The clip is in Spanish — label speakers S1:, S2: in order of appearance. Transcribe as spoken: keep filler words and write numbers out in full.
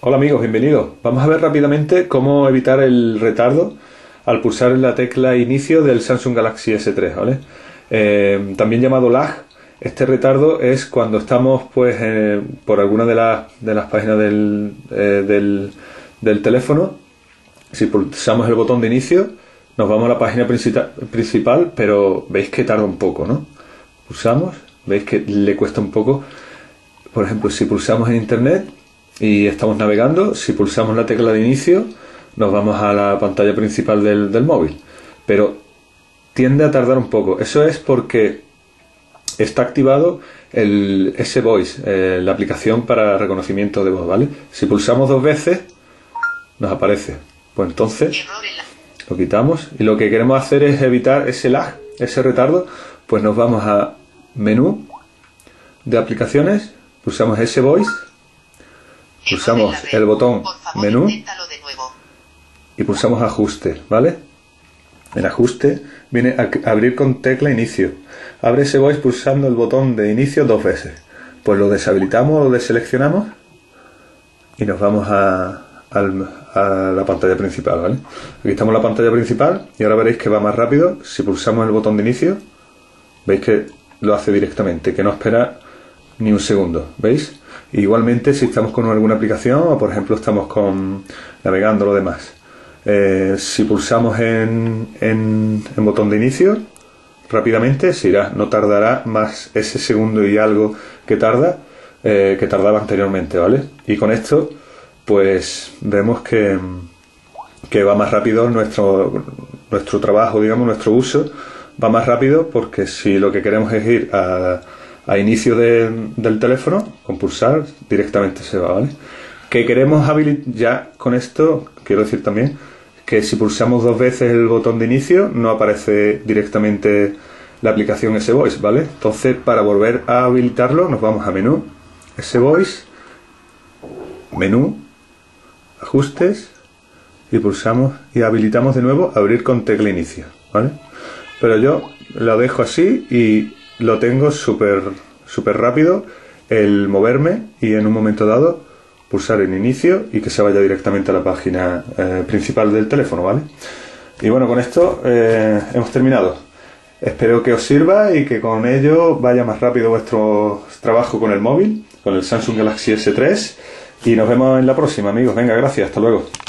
S1: Hola amigos, bienvenidos. Vamos a ver rápidamente cómo evitar el retardo al pulsar la tecla inicio del Samsung Galaxy S tres, ¿vale? Eh, también llamado lag. Este retardo es cuando estamos pues eh, por alguna de las, de las páginas del, eh, del, del teléfono. Si pulsamos el botón de inicio nos vamos a la página principal, pero veis que tarda un poco, ¿no? Pulsamos, veis que le cuesta un poco. Por ejemplo, si pulsamos en internet y estamos navegando, si pulsamos la tecla de inicio nos vamos a la pantalla principal del, del móvil, pero tiende a tardar un poco. Eso es porque está activado el S-Voice, eh, la aplicación para reconocimiento de voz, ¿vale? Si pulsamos dos veces nos aparece, pues entonces lo quitamos, y lo que queremos hacer es evitar ese lag, ese retardo. Pues nos vamos a menú de aplicaciones, pulsamos S-Voice, pulsamos el botón menú y pulsamos ajuste, ¿vale? En ajuste viene a abrir con tecla inicio. Abre S-Voice pulsando el botón de inicio dos veces. Pues lo deshabilitamos o lo deseleccionamos y nos vamos a, a, a la pantalla principal, ¿vale? Aquí estamos en la pantalla principal y ahora veréis que va más rápido. Si pulsamos el botón de inicio, veis que lo hace directamente, que no espera ni un segundo, ¿veis? Igualmente si estamos con alguna aplicación o por ejemplo estamos con navegando lo demás, eh, si pulsamos en, en, en botón de inicio rápidamente se irá, no tardará más ese segundo y algo que tarda eh, que tardaba anteriormente, ¿vale? Y con esto pues vemos que, que va más rápido nuestro, nuestro trabajo, digamos, nuestro uso va más rápido, porque si lo que queremos es ir a a inicio de, del teléfono, con pulsar directamente se va, ¿vale? Que queremos habilitar, ya con esto quiero decir también que si pulsamos dos veces el botón de inicio no aparece directamente la aplicación S-Voice, ¿vale? Entonces para volver a habilitarlo nos vamos a menú, S-Voice, menú, ajustes y pulsamos y habilitamos de nuevo abrir con tecla inicio, ¿vale? Pero yo lo dejo así y lo tengo súper súper rápido el moverme y en un momento dado pulsar en inicio y que se vaya directamente a la página eh, principal del teléfono, ¿vale? Y bueno, con esto eh, hemos terminado. Espero que os sirva y que con ello vaya más rápido vuestro trabajo con el móvil, con el Samsung Galaxy S tres, y nos vemos en la próxima, amigos. Venga, gracias, hasta luego.